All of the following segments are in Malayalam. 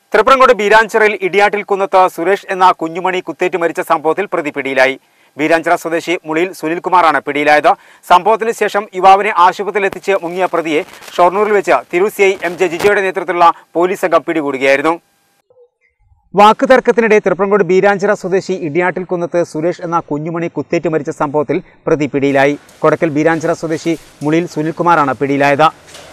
തൃപ്രങ്കോട് ബീരാഞ്ചിറയിൽ ഇടിയാട്ടിൽ കുന്നത്ത് സുരേഷ് എന്ന കുഞ്ഞുമണി കുത്തേറ്റ് മരിച്ച സംഭവത്തിൽ പ്രതി പിടിയിലായി. ബീരാഞ്ചിറ സ്വദേശി മുളിയിൽ സുനിൽകുമാറാണ് പിടിയിലായത്. സംഭവത്തിന് ശേഷം യുവാവിനെ ആശുപത്രിയിൽ എത്തിച്ച് മുങ്ങിയ പ്രതിയെ ഷൊർണൂരിൽ വെച്ച് തിരൂർ CI MJ ജിജോയുടെ നേതൃത്വത്തിലുള്ള പോലീസ് സംഘം പിടികൂടുകയായിരുന്നു. വാക്കുതർക്കത്തിനിടെ തൃപ്രങ്കോട് ബീരാഞ്ചിറ സ്വദേശി ഇടിയാട്ടിൽ കുന്നത്ത് സുരേഷ് എന്ന കുഞ്ഞുമണി കുത്തേറ്റ് മരിച്ച സംഭവത്തിൽ പ്രതി പിടിയിലായി. കൊടക്കൽ ബീരാഞ്ചിറ സ്വദേശി മുളിയിൽ സുനിൽകുമാറാണ് പിടിയിലായത്.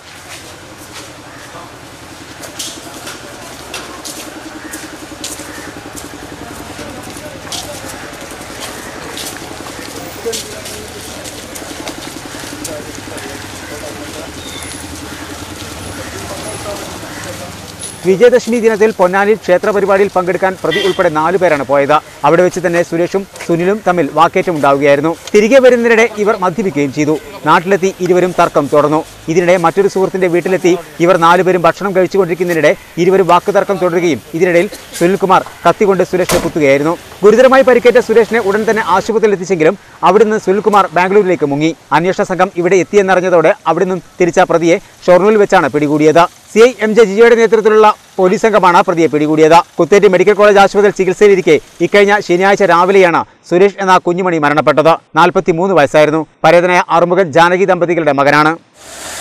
വിജയദശമി ദിനത്തിൽ പൊന്നാനിയിൽ ക്ഷേത്ര പരിപാടിയിൽ പങ്കെടുക്കാൻ പ്രതി ഉൾപ്പെടെ 4 പേരാണ് പോയത്. അവിടെ വെച്ച് തന്നെ സുരേഷും സുനിലും തമ്മിൽ വാക്കേറ്റമുണ്ടാവുകയായിരുന്നു. തിരികെ വരുന്നതിനിടെ ഇവർ മദ്യപിക്കുകയും ചെയ്തു. നാട്ടിലെത്തി ഇരുവരും തർക്കം തുടർന്നു. ഇതിനിടെ മറ്റൊരു സുഹൃത്തിന്റെ വീട്ടിലെത്തി ഇവർ 4 പേരും ഭക്ഷണം കഴിച്ചുകൊണ്ടിരിക്കുന്നതിനിടെ ഇരുവരും വാക്കുതർക്കം തുടരുകയും ഇതിനിടയിൽ സുനിൽകുമാർ കത്തികൊണ്ട് സുരേഷിനെ കുത്തുകയായിരുന്നു. ഗുരുതരമായി പരിക്കേറ്റ സുരേഷിനെ ഉടൻ തന്നെ ആശുപത്രിയിൽ എത്തിച്ചെങ്കിലും അവിടുന്ന് സുനിൽകുമാർ ബാംഗ്ലൂരിലേക്ക് മുങ്ങി. അന്വേഷണ സംഘം ഇവിടെ എത്തിയെന്നറിഞ്ഞതോടെ അവിടെ നിന്നും തിരിച്ച പ്രതിയെ ഷൊർണൂരിൽ വെച്ചാണ് പിടികൂടിയത്. CI MJ ജിജോയുടെ നേതൃത്വത്തിലുള്ള പോലീസ് സംഘമാണ് പ്രതിയെ പിടികൂടിയത്. കുത്തേറ്റ് മെഡിക്കൽ കോളേജ് ആശുപത്രിയിൽ ചികിത്സയിലിരിക്കെ ഇക്കഴിഞ്ഞ ശനിയാഴ്ച രാവിലെയാണ് സുരേഷ് എന്ന കുഞ്ഞുമണി മരണപ്പെട്ടത്. 43 വയസ്സായിരുന്നു. പരേതനായ അറുമുഖൻ ജാനകി ദമ്പതികളുടെ മകനാണ്.